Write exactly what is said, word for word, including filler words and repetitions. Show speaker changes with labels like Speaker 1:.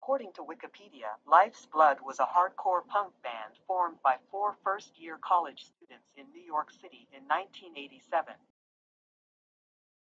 Speaker 1: According to Wikipedia, Life's Blood was a hardcore punk band formed by four first-year college students in New York City in nineteen eighty-seven.